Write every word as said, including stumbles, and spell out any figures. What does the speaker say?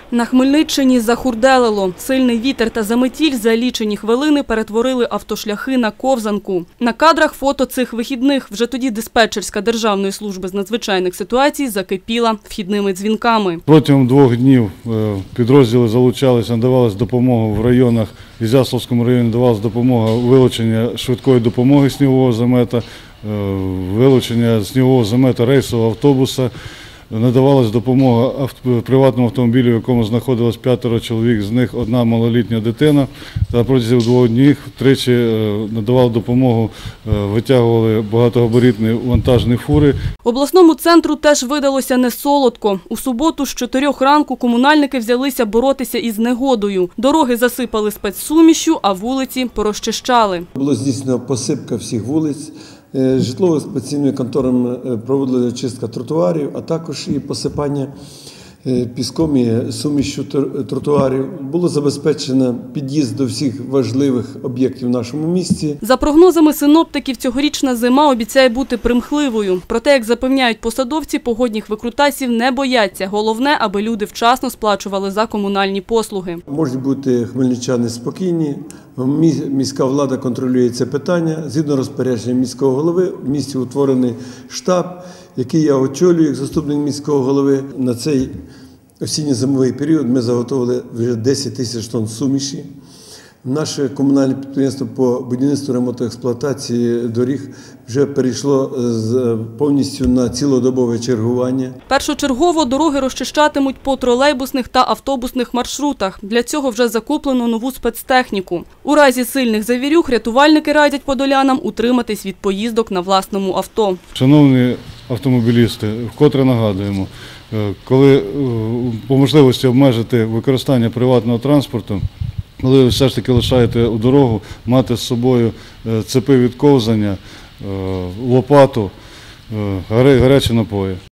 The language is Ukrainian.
На Хмельниччині захурделило. Сильний вітер та заметіль за лічені хвилини перетворили автошляхи на ковзанку. На кадрах фото цих вихідних вже тоді диспетчерська Державної служби з надзвичайних ситуацій закипіла вхідними дзвінками. Протягом двох днів підрозділи залучалися, надавалась допомога в районах. В Ізяславському районі надавалась допомога у вилученні швидкої допомоги снігового замета, вилучення снігового замета рейсового автобуса. Надавалась допомога приватному автомобілю, в якому знаходилось п'ятеро чоловік, з них одна малолітня дитина. Та протягом двох днів тричі надавали допомогу, витягували багатогабаритні вантажні фури. Обласному центру теж видалося не солодко. У суботу з чотирьох ранку комунальники взялися боротися із негодою. Дороги засипали спецсумішю, а вулиці порозчищали. Було здійснено посипка всіх вулиць. Житлово-експлуатаційними конторами проводили чистка тротуарів, а також і посипання піском і сумішю тротуарів. Було забезпечено під'їзд до всіх важливих об'єктів в нашому місті. За прогнозами синоптиків, цьогорічна зима обіцяє бути примхливою. Проте, як запевняють посадовці, погодних викрутасів не бояться. Головне, аби люди вчасно сплачували за комунальні послуги. Можуть бути хмельничани спокійні. Міська влада контролює це питання. Згідно розпорядження міського голови, в місті утворений штаб, який я очолюю як заступник міського голови. На цей осінньо-зимовий період ми заготовили вже десять тисяч тонн суміші. Наше комунальне підприємство по будівництву, ремонту, експлуатації доріг вже перейшло повністю на цілодобове чергування. Першочергово дороги розчищатимуть по тролейбусних та автобусних маршрутах. Для цього вже закуплено нову спецтехніку. У разі сильних завірюх рятувальники радять подолянам утриматись від поїздок на власному авто. Шановні автомобілісти, вкотре нагадуємо, коли по можливості обмежити використання приватного транспорту, коли ви все ж таки лишаєте у дорогу, мати з собою цепи від ковзання, лопату, гарячі напої.